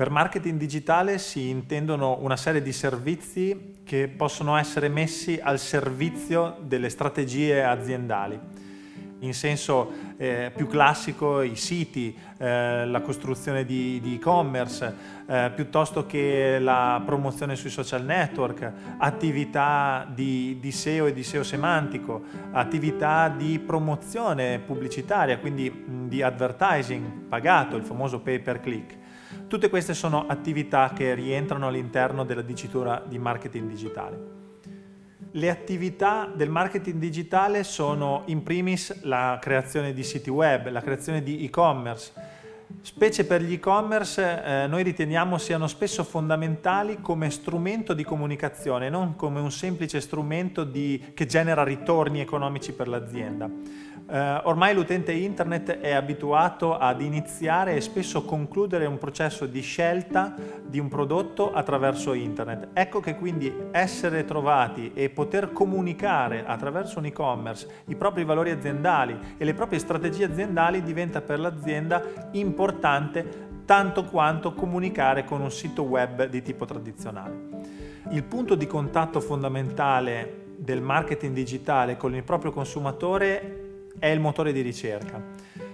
Per marketing digitale si intendono una serie di servizi che possono essere messi al servizio delle strategie aziendali. In senso più classico i siti, la costruzione di e-commerce, piuttosto che la promozione sui social network, attività di SEO e di SEO semantico, attività di promozione pubblicitaria, quindi di advertising pagato, il famoso pay per click. Tutte queste sono attività che rientrano all'interno della dicitura di marketing digitale. Le attività del marketing digitale sono in primis la creazione di siti web, la creazione di e-commerce. Specie per gli e-commerce noi riteniamo siano spesso fondamentali come strumento di comunicazione, non come un semplice strumento che genera ritorni economici per l'azienda. Ormai l'utente internet è abituato ad iniziare e spesso concludere un processo di scelta di un prodotto attraverso internet. Ecco che quindi essere trovati e poter comunicare attraverso un e-commerce i propri valori aziendali e le proprie strategie aziendali diventa per l'azienda importante tanto quanto comunicare con un sito web di tipo tradizionale. Il punto di contatto fondamentale del marketing digitale con il proprio consumatore è il motore di ricerca.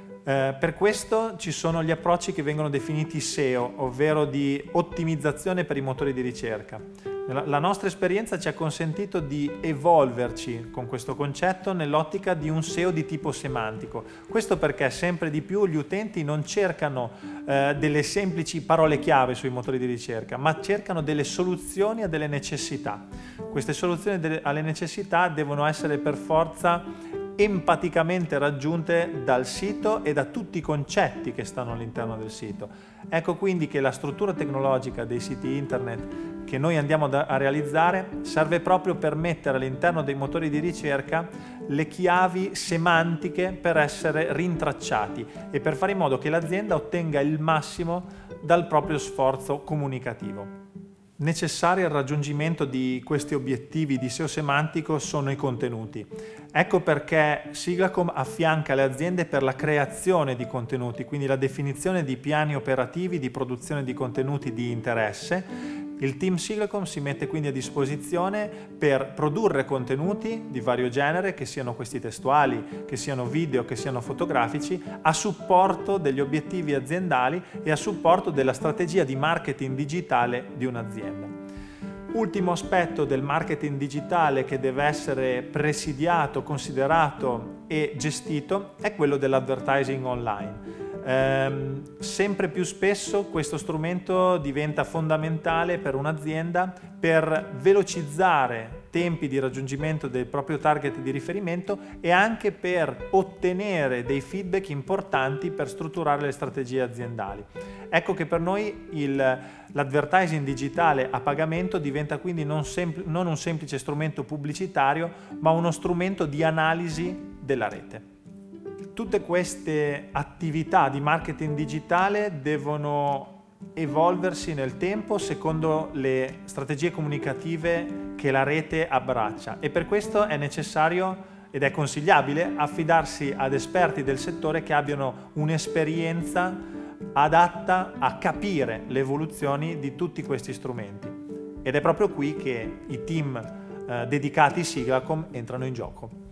Per questo ci sono gli approcci che vengono definiti SEO, ovvero di ottimizzazione per i motori di ricerca. La nostra esperienza ci ha consentito di evolverci con questo concetto nell'ottica di un SEO di tipo semantico. Questo perché sempre di più gli utenti non cercano delle semplici parole chiave sui motori di ricerca, ma cercano delle soluzioni a delle necessità. Queste soluzioni alle necessità devono essere per forza empaticamente raggiunte dal sito e da tutti i concetti che stanno all'interno del sito. Ecco quindi che la struttura tecnologica dei siti internet che noi andiamo a realizzare serve proprio per mettere all'interno dei motori di ricerca le chiavi semantiche per essere rintracciati e per fare in modo che l'azienda ottenga il massimo dal proprio sforzo comunicativo. Necessari al raggiungimento di questi obiettivi di SEO semantico sono i contenuti. Ecco perché Siglacom affianca le aziende per la creazione di contenuti, quindi la definizione di piani operativi di produzione di contenuti di interesse. Il team Siglacom si mette quindi a disposizione per produrre contenuti di vario genere, che siano questi testuali, che siano video, che siano fotografici, a supporto degli obiettivi aziendali e a supporto della strategia di marketing digitale di un'azienda. Ultimo aspetto del marketing digitale che deve essere presidiato, considerato e gestito è quello dell'advertising online. Sempre più spesso questo strumento diventa fondamentale per un'azienda per velocizzare tempi di raggiungimento del proprio target di riferimento e anche per ottenere dei feedback importanti per strutturare le strategie aziendali. Ecco che per noi l'advertising digitale a pagamento diventa quindi non un semplice strumento pubblicitario, ma uno strumento di analisi della rete. Tutte queste attività di marketing digitale devono evolversi nel tempo secondo le strategie comunicative che la rete abbraccia e per questo è necessario ed è consigliabile affidarsi ad esperti del settore che abbiano un'esperienza adatta a capire le evoluzioni di tutti questi strumenti. Ed è proprio qui che i team dedicati Siglacom entrano in gioco.